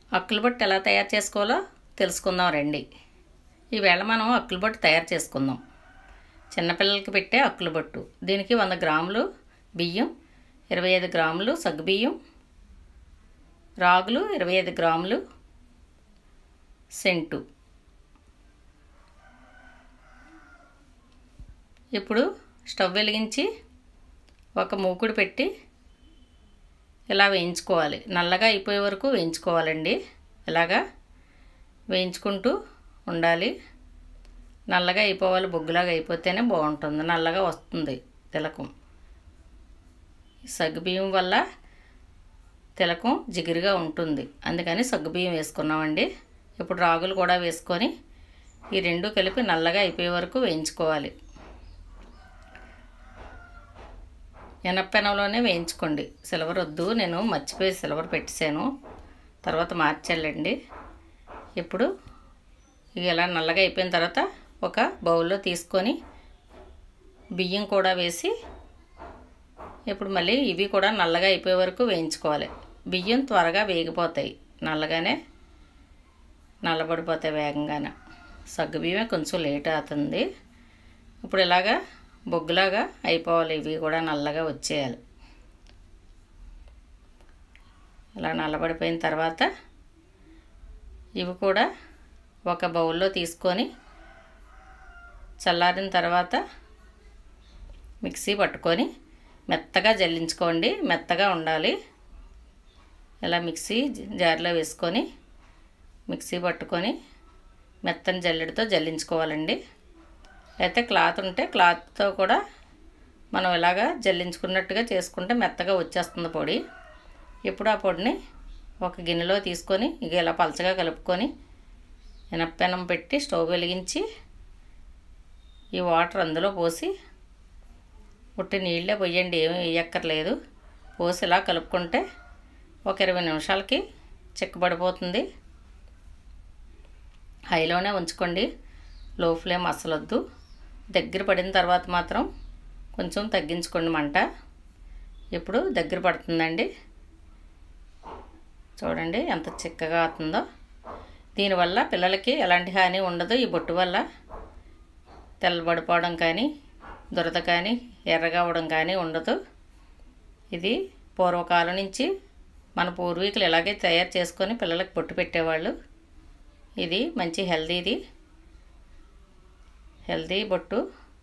అక్కులబొట్టు ఎలా తయారు చేసుకోవాలో తెలుసుకుందాం రండి. ఈవేళ మనం అక్కులబొట్టు తయారు చేసుకుందాం. చిన్నపిల్లలకి పెట్టే అక్కులబొట్టు. దీనికి 100 గ్రాములు బియ్యం, 25 గ్రాములు సగ్గుబియ్యం, రాగులు 25 గ్రాములు, సెంటు. ఇప్పుడు స్టవ్ వెలిగించి ఒక మూకుడు పెట్టి ఇలా వేయించుకోవాలి. నల్లగా అయిపోయే వరకు వేయించుకోవాలండి. ఇలాగా వేయించుకుంటూ ఉండాలి. నల్లగా అయిపోవాలి, బొగ్గులాగా అయిపోతేనే బాగుంటుంది, నల్లగా వస్తుంది తిలకం. సగ్గుబియ్యం వల్ల తిలకం జిగురుగా ఉంటుంది, అందుకని సగ్గుబియ్యం వేసుకున్నామండి. ఇప్పుడు రాగులు కూడా వేసుకొని ఈ రెండు కలిపి నల్లగా అయిపోయే వరకు వేయించుకోవాలి. ఎనపెనంలోనే వేయించుకోండి, సిల్వర్ వద్దు. నేను మర్చిపోయి సిల్వర్ పెట్టేశాను, తర్వాత మార్చాలండి. ఇప్పుడు ఇలా నల్లగా అయిపోయిన తర్వాత ఒక బౌల్లో తీసుకొని బియ్యం కూడా వేసి ఇప్పుడు మళ్ళీ ఇవి కూడా నల్లగా అయిపోయే వరకు వేయించుకోవాలి. బియ్యం త్వరగా వేగిపోతాయి, నల్లగానే నల్లబడిపోతాయి వేగంగానే. సగ్గుబియ్యమే కొంచెం లేట్ అవుతుంది. ఇప్పుడు ఇలాగా బొగ్గులాగా అయిపోవాలి, ఇవి కూడా నల్లగా వచ్చేయాలి. ఇలా నల్లబడిపోయిన తర్వాత ఇవి కూడా ఒక బౌల్లో తీసుకొని చల్లారిన తర్వాత మిక్సీ పట్టుకొని మెత్తగా జల్లించుకోండి. మెత్తగా ఉండాలి. ఇలా మిక్సీ జార్లో వేసుకొని మిక్సీ పట్టుకొని మెత్తని జల్లెడతో జల్లించుకోవాలండి. అయితే క్లాత్ ఉంటే క్లాత్తో కూడా మనం ఇలాగా జల్లించుకున్నట్టుగా చేసుకుంటే మెత్తగా వచ్చేస్తుంది పొడి. ఇప్పుడు ఆ పొడిని ఒక గిన్నెలో తీసుకొని ఇక ఇలా పలచగా కలుపుకొని ఎనపెనం పెట్టి స్టవ్ వెలిగించి ఈ వాటర్ అందులో పోసి, ఉట్టి నీళ్ళే పోయండి, ఏమీ వేయక్కర్లేదు. పోసి ఇలా కలుపుకుంటే ఒక 20 నిమిషాలకి చిక్కబడిపోతుంది. హైలోనే ఉంచుకోండి, లో ఫ్లేమ్ అసలొద్దు. దగ్గర పడిన తర్వాత మాత్రం కొంచెం తగ్గించుకోండి మంట. ఇప్పుడు దగ్గర పడుతుందండి, చూడండి ఎంత చిక్కగా అవుతుందో. దీనివల్ల పిల్లలకి ఎలాంటి హాని ఉండదు. ఈ బొట్టు వల్ల తెల్లబడిపోవడం కానీ, దురద కానీ, ఎర్రగా అవ్వడం కానీ ఉండదు. ఇది పూర్వకాలం నుంచి మన పూర్వీకులు ఇలాగే తయారు చేసుకొని పిల్లలకు బొట్టు పెట్టేవాళ్ళు. ఇది మంచి హెల్దీ బొట్టు.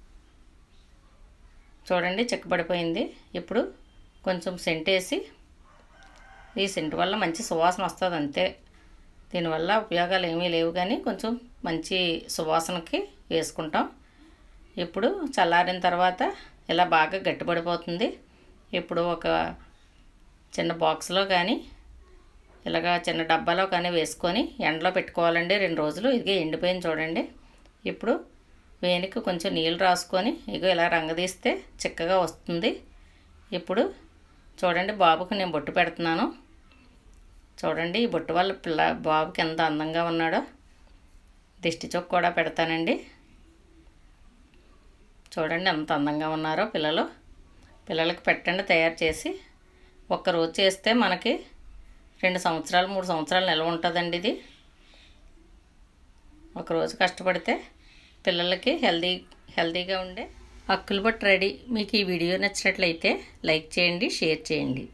చూడండి చిక్కబడిపోయింది. ఇప్పుడు కొంచెం సెంట్ వేసి, ఈ సెంట్ వల్ల మంచి సువాసన వస్తుంది అంతే. దీనివల్ల ఉపయోగాలు ఏమీ లేవు, కానీ కొంచెం మంచి సువాసనకి వేసుకుంటాం. ఇప్పుడు చల్లారిన తర్వాత ఇలా బాగా గట్టిపడిపోతుంది. ఇప్పుడు ఒక చిన్న బాక్స్లో కానీ ఇలాగా చిన్న డబ్బాలో కానీ వేసుకొని ఎండలో పెట్టుకోవాలండి 2 రోజులు. ఇది ఎండిపోయింది చూడండి. ఇప్పుడు వేనికి కొంచెం నీళ్ళు రాసుకొని ఇగో ఇలా రంగదీస్తే చిక్కగా వస్తుంది. ఇప్పుడు చూడండి, బాబుకు నేను బొట్టు పెడుతున్నాను. చూడండి, ఈ బొట్టు వల్ల బాబుకి ఎంత అందంగా ఉన్నాడో. దిష్టి చొక్కు కూడా పెడతానండి. చూడండి ఎంత అందంగా ఉన్నారో పిల్లలు. పిల్లలకి పెట్టండి తయారు చేసి. ఒక్కరోజు చేస్తే మనకి 2 సంవత్సరాలు 3 సంవత్సరాలు నిల్వ ఉంటుందండి. ఇది ఒకరోజు కష్టపడితే పిల్లలకి హెల్దీగా ఉండే అక్కులబొట్టు రెడీ. మీకు ఈ వీడియో నచ్చినట్లయితే లైక్ చేయండి, షేర్ చేయండి.